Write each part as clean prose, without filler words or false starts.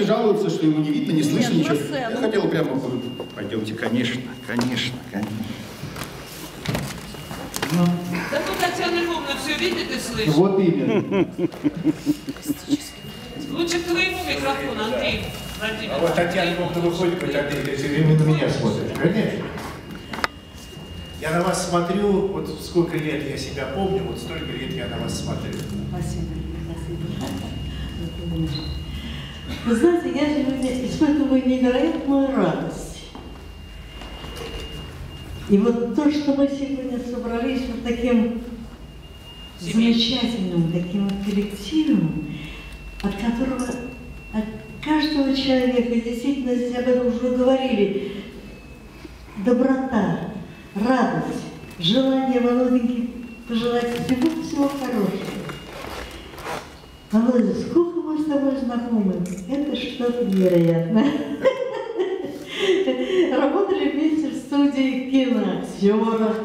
не жалуется, что ему не видно, не слышно ничего. Я хотел прямо... Пойдемте, конечно, конечно, конечно. Да ну, Татьяна Львовна все видит и слышит. Вот именно. Лучше к твоему микрофону, Андрей Владимирович. А вот Татьяна Львовна выходит, хоть Андрей, все время на меня смотрит. Конечно. Я на вас смотрю, вот сколько лет я себя помню, вот столько лет я на вас смотрю. Спасибо, спасибо. Вы знаете, я сегодня испытываю невероятную радость. И вот то, что мы сегодня собрались вот таким замечательным, таким вот коллективом, от которого, от каждого человека, действительно, здесь об этом уже говорили, доброта, радость, желание Володеньке пожелать всего хорошего. Володя, сколько мы с тобой знакомы? Это что-то невероятное. Работали вместе в студии киноактера.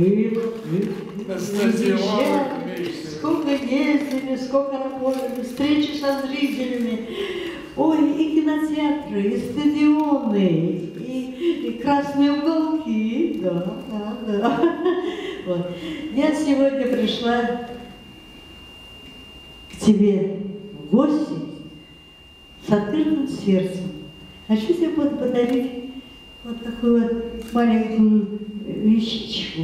Сколько ездили, сколько работали, встречи со зрителями. Ой, и кинотеатры, и стадионы, и красные уголки. Да. Вот. Я сегодня пришла к тебе в гости с открытым сердцем. Хочу тебе подарить вот такую вот маленькую вещичку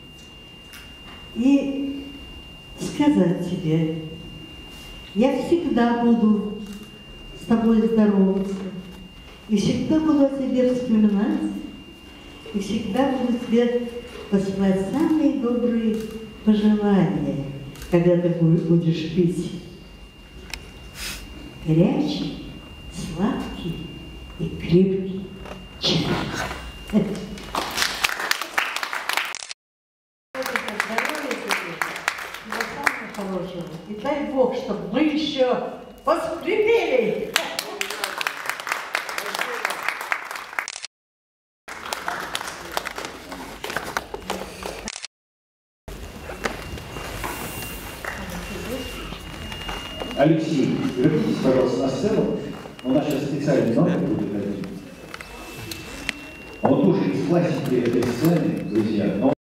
и сказать тебе, я всегда буду с тобой здороваться, и всегда буду о тебе вспоминать, и всегда буду тебе посылать самые добрые пожелания, когда ты будешь пить горячий, сладкий и крепкий чай. И дай Бог, чтобы мы еще поскрипели. Алексей, вернитесь, пожалуйста, на сцену. У нас сейчас специальный номер будет один. Он тоже из классики этой сцены, друзья.